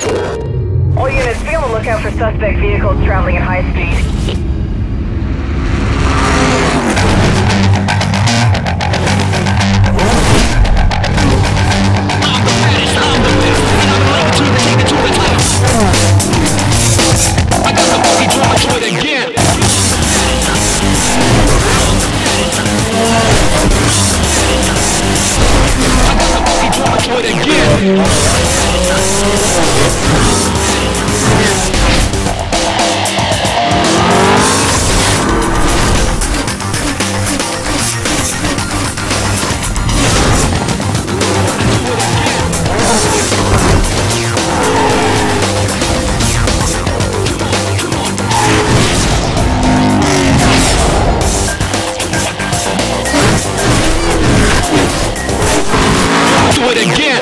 All units, be on the lookout for suspect vehicles traveling at high speed. Do it again.